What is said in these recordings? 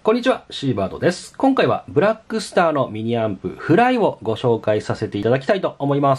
こんにちは、シーバードです。今回はブラックスターのミニアンプフライをご紹介させていただきたいと思います。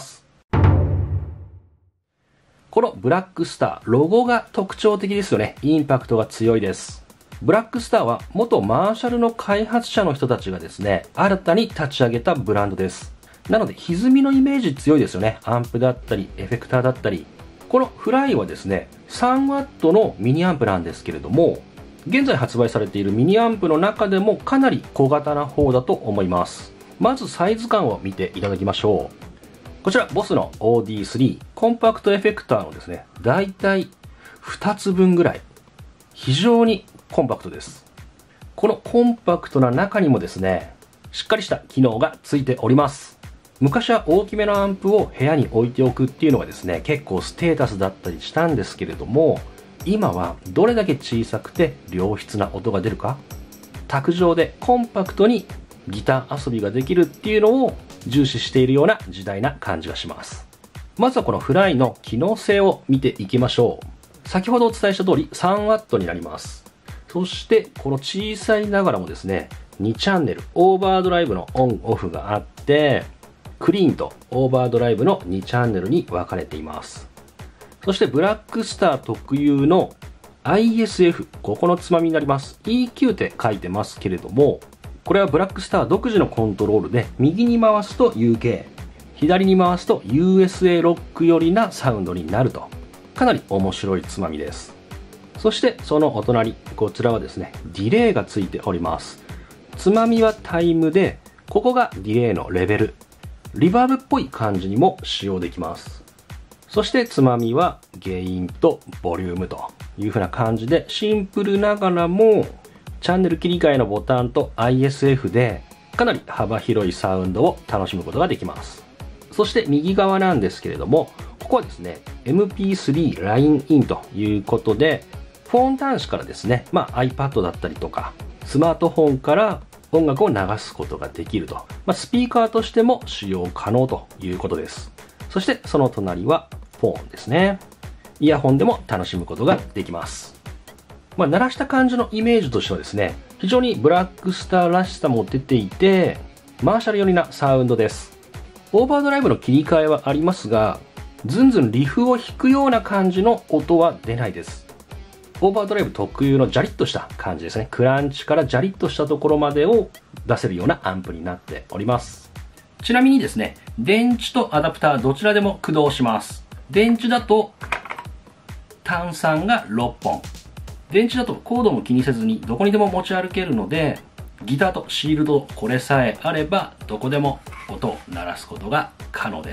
このブラックスター、ロゴが特徴的ですよね。インパクトが強いです。ブラックスターは元マーシャルの開発者の人たちがですね、新たに立ち上げたブランドです。なので歪みのイメージ強いですよね。アンプだったり、エフェクターだったり。このフライはですね、3W のミニアンプなんですけれども、現在発売されているミニアンプの中でもかなり小型な方だと思います。まずサイズ感を見ていただきましょう。こちら、ボスの OD3 コンパクトエフェクターのですね、だいたい2つ分ぐらい。非常にコンパクトです。このコンパクトな中にもですね、しっかりした機能がついております。昔は大きめのアンプを部屋に置いておくっていうのがですね、結構ステータスだったりしたんですけれども、今はどれだけ小さくて良質な音が出るか、卓上でコンパクトにギター遊びができるっていうのを重視しているような時代な感じがします。まずはこのフライの機能性を見ていきましょう。先ほどお伝えした通り 3W になります。そしてこの小さいながらもですね、2チャンネルオーバードライブのオンオフがあって、クリーンとオーバードライブの2チャンネルに分かれています。そしてブラックスター特有の ISF、ここのつまみになります。EQ って書いてますけれども、これはブラックスター独自のコントロールで、右に回すと UK、左に回すと USA ロック寄りなサウンドになると。かなり面白いつまみです。そしてそのお隣、こちらはですね、ディレイがついております。つまみはタイムで、ここがディレイのレベル。リバーブっぽい感じにも使用できます。そしてつまみはゲインとボリュームという風な感じで、シンプルながらもチャンネル切り替えのボタンと ISF でかなり幅広いサウンドを楽しむことができます。そして右側なんですけれども、ここはですね MP3 ラインインということで、フォン端子からですね、iPad だったりとかスマートフォンから音楽を流すことができると、スピーカーとしても使用可能ということです。そしてその隣はフォンですね。イヤホンでも楽しむことができます。鳴らした感じのイメージとしてはですね、非常にブラックスターらしさも出ていて、マーシャル寄りなサウンドです。オーバードライブの切り替えはありますが、ズンズンリフを弾くような感じの音は出ないです。オーバードライブ特有のジャリッとした感じですね。クランチからジャリッとしたところまでを出せるようなアンプになっております。ちなみにですね、電池とアダプターどちらでも駆動します。電池だと単3が6本。電池だとコードも気にせずにどこにでも持ち歩けるので、ギターとシールドこれさえあればどこでも音を鳴らすことが可能です。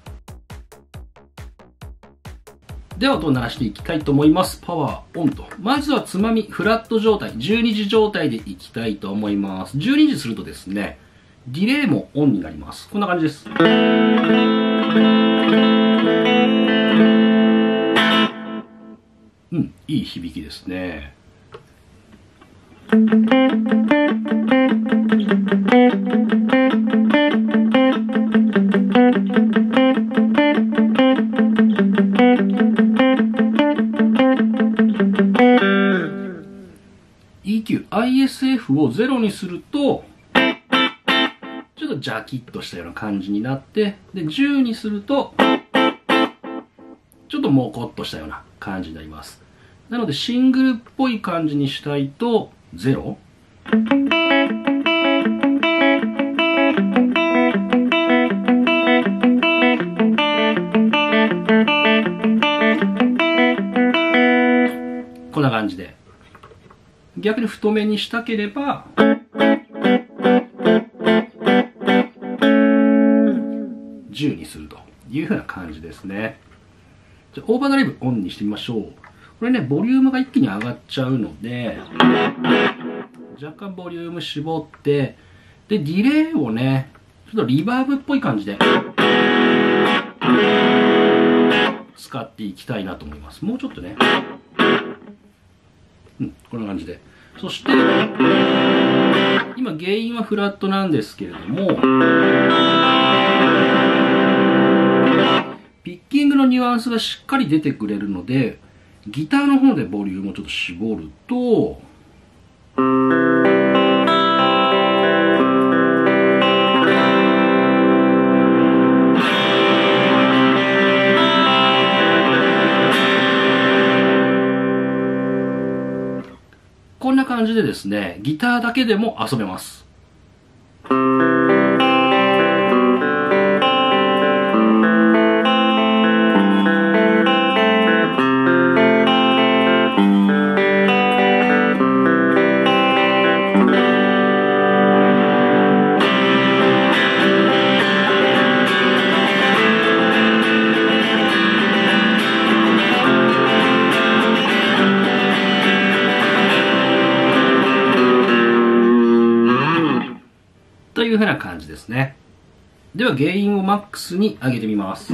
では音を鳴らしていきたいと思います。パワーオンと。まずはつまみフラット状態、12時状態でいきたいと思います。12時するとですね、ディレイもオンになります。こんな感じです。いい響きですね。EQ、ISF を0にすると、ちょっとジャキッとしたような感じになって、で、10にすると、ちょっとモコっとしたような感じになります。なので、シングルっぽい感じにしたいと、0。こんな感じで。逆に太めにしたければ、10にするというふうな感じですね。じゃあオーバードライブオンにしてみましょう。これね、ボリュームが一気に上がっちゃうので、若干ボリューム絞って、で、ディレイをね、ちょっとリバーブっぽい感じで使っていきたいなと思います。もうちょっとね。こんな感じで。そして、今ゲインはフラットなんですけれども、ピッキングのニュアンスがしっかり出てくれるので、ギターの方でボリュームをちょっと絞ると、 じでですね、ギターだけでも遊べます。という風な感じですね。ではゲインをマックスに上げてみます。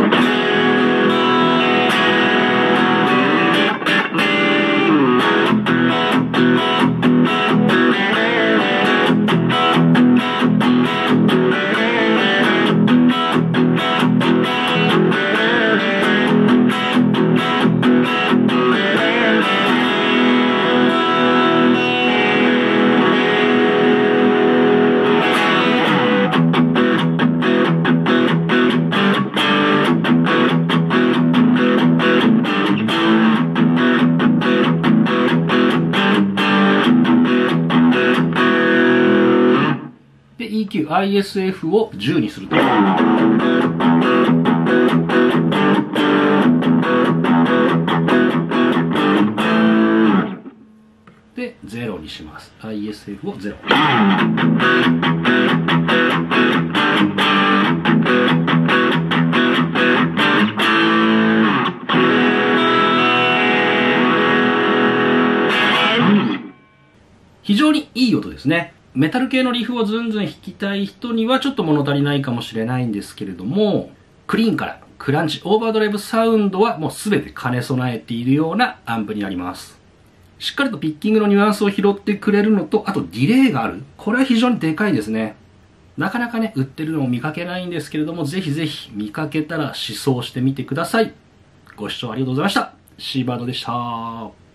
で EQ、ISF を10にすると。で、0にします。ISF を0。非常にいい音ですね。メタル系のリフをずんずん弾きたい人にはちょっと物足りないかもしれないんですけれども、クリーンからクランチ、オーバードライブサウンドはもう全て兼ね備えているようなアンプになります。しっかりとピッキングのニュアンスを拾ってくれるのと、あとディレイがある。これは非常にでかいですね。なかなかね、売ってるのを見かけないんですけれども、ぜひぜひ見かけたら試奏してみてください。ご視聴ありがとうございました。シーバードでした。